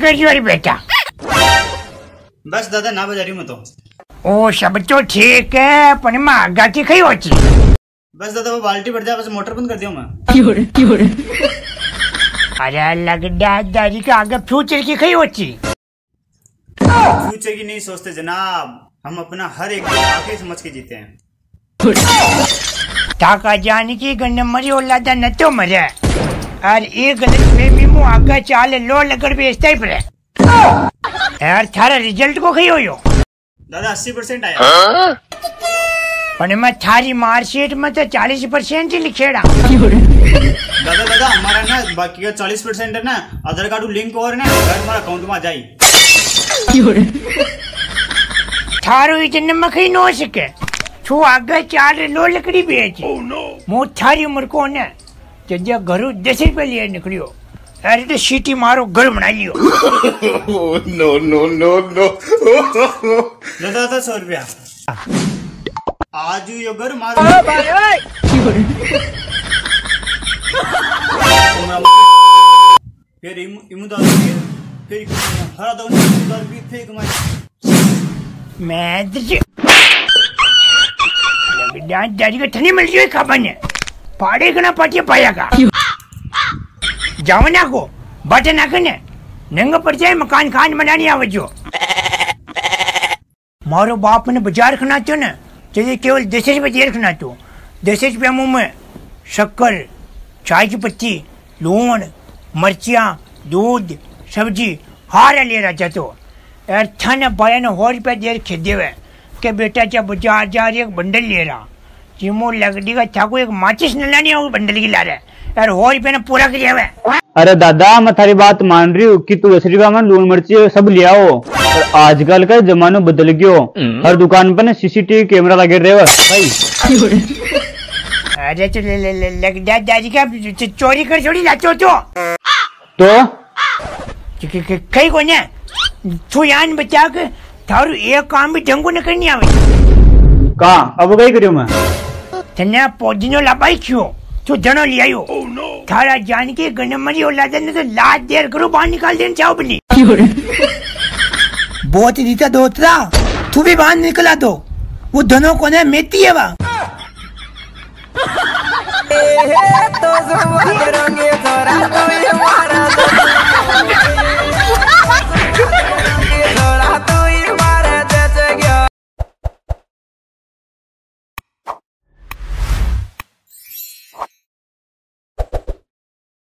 कर बेटा? बस दादा ना बजा रही मैं तो। ओ सब तो ठीक है, पर मैं आगा की खई होची। बस दादा वो बाल्टी भर जाए, बस मोटर बंद कर दिया मैं। अरे लगड़ा दादी का आगे फ्यूचर की खई होची। फ्यूचर की नहीं सोचते जनाब, हम अपना हर एक दिन आके समझ के जीते हैं। ताका जाने की गन्ने मरी औलादा न तो मरे, और एक गलत फहमी मु आगे चाले लो लगड़ बेचता ही पड़े। यार थारा रिजल्ट को खई हो दादा 80% आया। पर मैं थारी मार्कशीट में तो 40% ही लिखेड़ा। दादा हमारा ना बाकी का 40% है ना, आधार कार्ड लिंक और ना हमारा अकाउंट में आ जाए। थारो इतने में खई न हो सके, छू आगे चाल लो लकड़ी बेच। मु थारी उम्र को ने जब घरू 10 रुपये लिए निकलियो, अरे तो सीटी मारो घर बना लियो। No no no no. दादा 100 रुपया आज यो घर मारो। फिर इमुदार फिर हरा दो इमुदार भी फेंक मार। मैं दादी का ठनी मिल गई खबर ने पाड़े ना पाटिया पाया का जावना को बटन आखने नंगा पड़ जाए मकान खान बनानी आवजो। मारो बाप ने बाजार खना तो ना चाहिए केवल 10 रुपये रखना तो 10 रुपये मुँह में शक्कर, चाय की पत्ती, लूण, मर्चियाँ, दूध, सब्जी हार ले रहा तो यार थाने भाया ने 100 रुपये देर खेदे हुए के बेटा क्या बाजार जा रही एक बंडल ले रहा चिमो लगड़ी का था को एक माचिस न लानी हो बंडल की ला रहा यार 100 रुपये ने पूरा किया हुआ। अरे दादा मैं थारी बात मान रही हूँ कि तू 10 रुपया में लून मिर्ची सब ले आओ, और आजकल का जमाना बदल गयो, हर दुकान पर ना सीसीटीवी कैमरा लगे रहे भाई। अरे तो लगड़ा दादी का चोरी कर छोड़ी लाचो तो कहीं को ना तू यान बचा के थारू एक काम भी ढंगो न करनी आवे। कहाँ अब कहीं करियो मैं तन्ने पौधीनो लापाई क्यों तू जनो ले आयो। थारा जान के गनमरी औलाद ने तो लात देर करो बाहर निकाल देना चाहो बनी। बहुत ही रीता दोतरा तू भी बाहर निकला दो, वो दोनों को ने मेती है वहाँ।